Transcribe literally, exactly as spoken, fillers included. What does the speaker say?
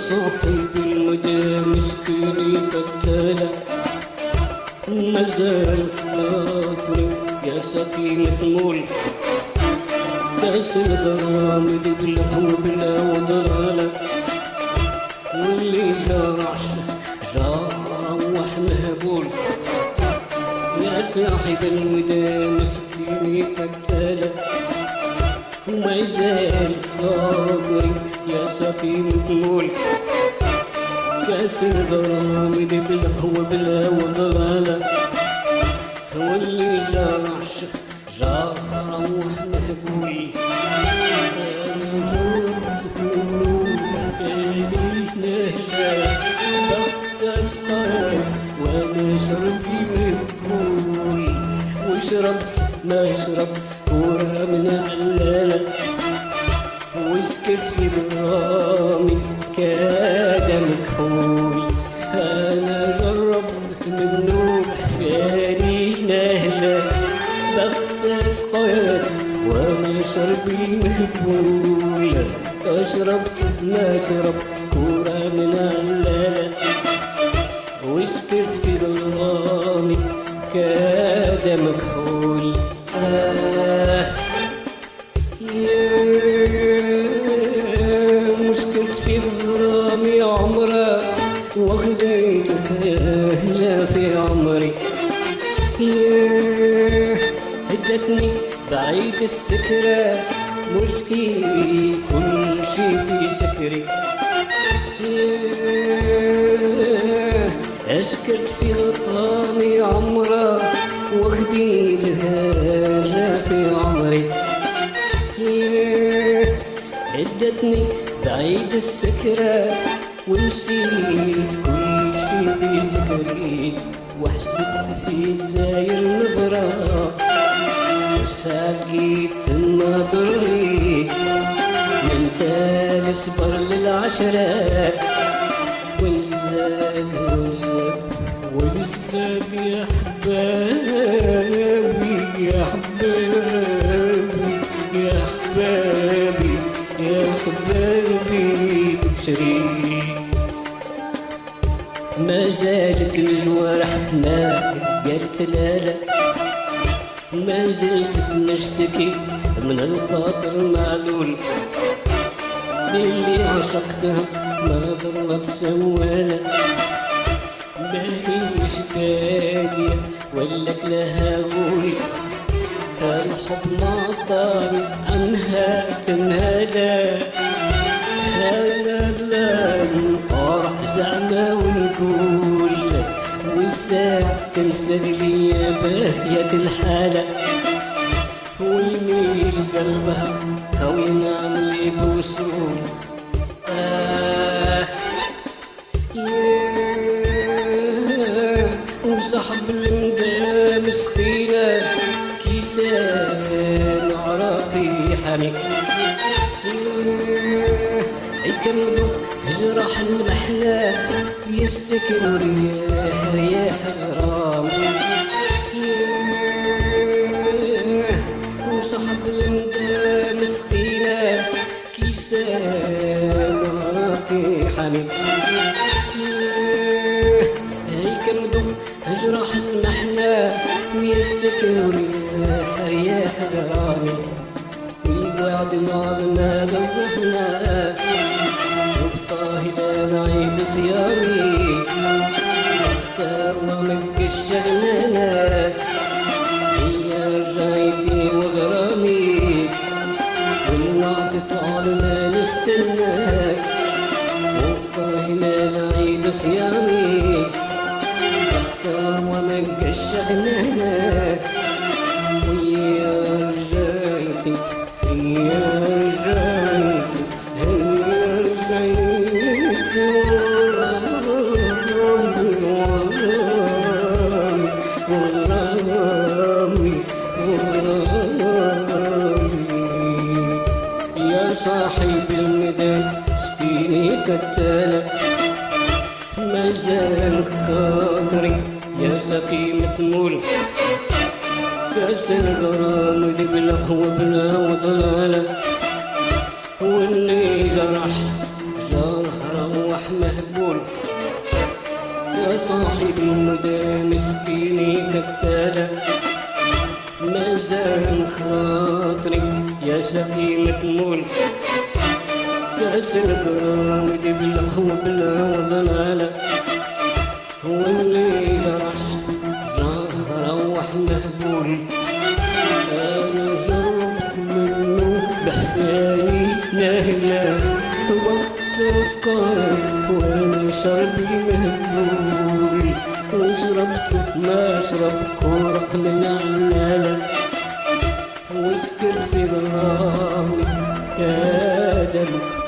صاحب المدى مسكيني قتالة مازال خاطري يا سكينة مول كاس الغرام بلا وبلا وضلالة واللي جرعش جروح مهبول يا صاحب المدى مسكيني قتالة ومازال خاطري يا سكينة مول كاس الغرام بلا وبلا وضلالة واللي جرعش جروح مهبول وشرب ما يشرب كورة من علالة وسكت في برامي كاد مكحول أنا جربت منه حفاني نهلة بخت سقيت وما شربي مهبول أشربت ما شرب كورة من علالة وسكت في برامي كاد مكحول آه يا مسكت في غرامي عمره وخديتها لا في عمري يا هدتني بعيد السكرة مسكي كل شي في سكري أسكت في غطامي عمره وخديتها لا في عمري هدتني بعيد السكرة ونسيت كل شي في ذكري وحسبت في زاير نبرة وساقيت نظري من تالي صبر للعشرة والزاد والزاد والزاد يا حبابي يا حبابي يا حبابي يا حبابي بشري ما زالت الجوارح ما قالت لا لا ما زلت بنشتكي من الخاطر معلول اللي عشقتها ما ضلت سوالة ما هيش فادية ولك لها غول الحب معطاني عنها تنهدى هذا لا نقارع زعما ونقول والساعة تمسك لي باهية الحالة ويميل قلبها أو ينام لي بوصول آه وصاحب المدى مسكينة كيسان عراقي حامي يكمدو جراح المحلى يسكن رياح رياح غرام وصاحب المدى مسكينة كيسان عراقي حامي يكمدو جراح المحلى ويسكن رياح رياح غرامي ويوعد معنا ذوقنا وبطاهي لا نعيد صيامي اختار ومك الشغلانة هي رجايتي وغرامي والوعد طال ما نستناك وبطاهي لا نعيد صيامي اختار ومك الشغلانة ويا رجايتي يا رجايتي يا رجايتي وغرامي وغرامي يا صاحب المدى سكيني قتالة ما زال خاطري يا سقيمة مول كاس الغرام دبله وبلا وضلالة واللي جرعش جرح روح بالمدى مسكيني كتالة ما زال خاطري يا سقيمة مول كاس الكرامة بالقهوة بلا وضلالة هو اللي جرح روح مهبول أنا جربت منه بحكاية ناهلة وقت رزقات وأنا شربي مهبول وشربت ما أشرب كورة من علالة وسكرت غرامي يا دم